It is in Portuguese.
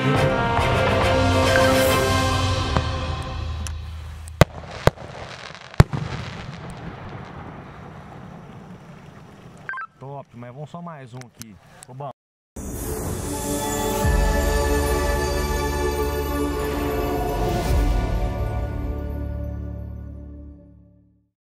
Top, mas vamos só mais um aqui. Ô, bom.